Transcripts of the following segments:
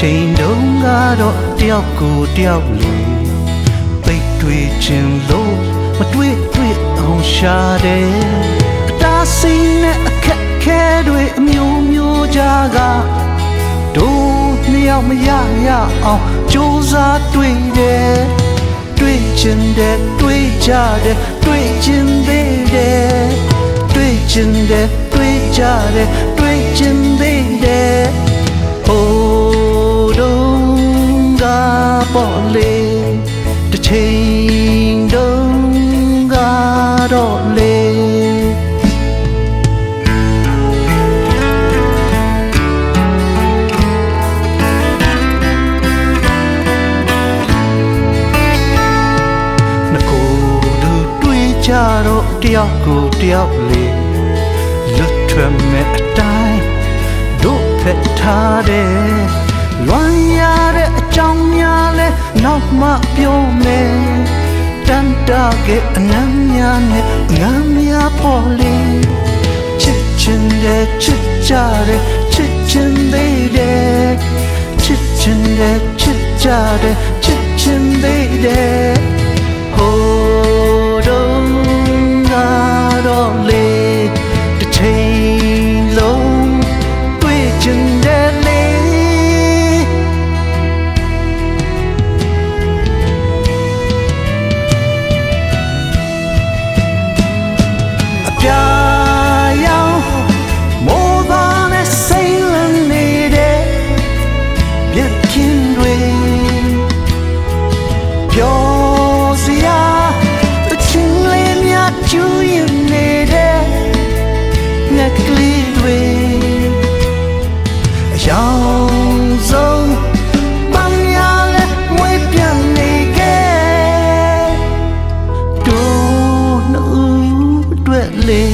ချိန်တုန်းကတော့တယောက်ကိုတယောက်လေပိတ်တွေ့ခြင်းလို့မတွေ့အောင်ရှာတယ်အတားစိမ့်နဲ့အခက်ခဲတွေအမျိုးမျိုးကြားကတို့နှစ်ယောက်မရအောင်ကြိုးစားတွေ့တယ်တွေ့ခြင်းတဲ့တွေ့ကြတယ်တွေ့ခြင်းသေးတယ်တွေ့ခြင်းတဲ့တွေ့ကြတယ်တွေ့ခြင်းသေးတယ်ဟိုတော့ကပေါ်လေတစ်ချိန်တုန်းကတော့လေကြတော့တယောက်ကိုတယောက်လေလွတ်ထွက်မဲ့အတိုင်းတို့ဖက်ထားတယ်လွမ်းရတဲ့အကြောင်းများလဲနောက်မှပြောမယ်တန်တာကအနမ်းများနဲ့ငမ်းများပေါ်လေချစ်ချင်တဲ့ချစ်ကြတဲ့ချစ်ချင်သေးတယ်ချစ်ချင်တဲ့ချစ်ကြတဲ့ချစ်ချင်သေးတယ်ဟိုတော့လေတစ်ချိန်လုံးတွေ့ချင်တယ်လေအပြာရောင်မိုးသားနဲ့စိတ်လန်းနေတဲ့မြက်ခင်တွေပြောစရာကျူးရင်နေတဲ့ငါကလေးတွေအယောင်ဆုံးပန်းရလဲဝေးပြန်နေခဲ့တို့နှစ်တွေ့လေ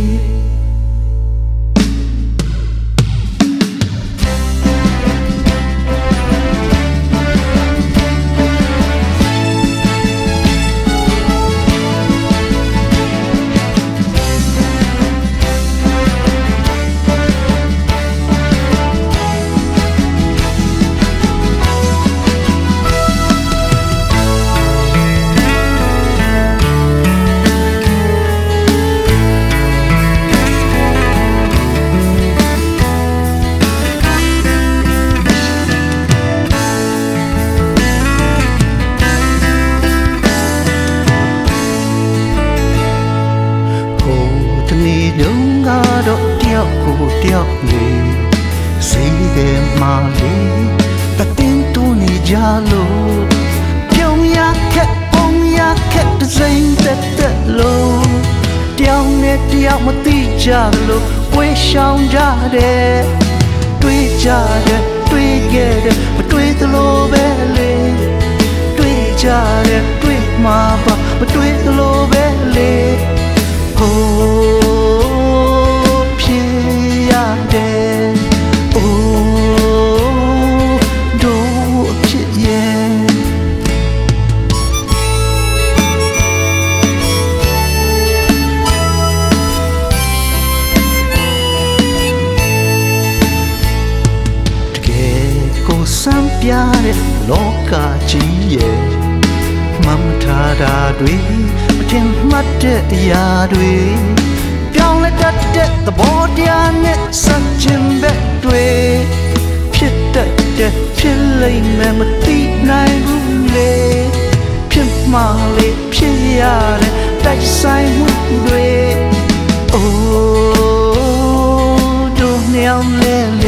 တော့တယောက်ကိုတယောက်လေစိတ်ထဲမှာလေတတင်းတူနေကြလို့ပြုံးရခက်ပုံရခက်တစိမ့်တက်လို့တယောက်နဲ့တယောက်မသိကြလို့ဝေးရှောင်ကြတယ်တွေ့ကြတယ်တွေ့ခဲ့တယ်မတွေ့သလိုပဲလေတွေ့ကြတယ်တွေ့မှာပါမတွေ့သလိုပဲလေဟိုစံပြတဲ့လောကကြီးရဲ့မမထားတာတွေမထင်မှတ်တဲ့အရာတွေပြောင်းလဲတတ်တဲ့သဘောတရားနဲ့စัจကျင်ဘက်တွေဖြစ်တတ်တဲ့ဖြစ်လိမ့်မယ်မသိနိုင်ဘူးလေဖြစ်မှလေဖြစ်ရတဲ့တိုက်ဆိုင်မှုတွေအိုးတို့နှစ်ယောက်လဲ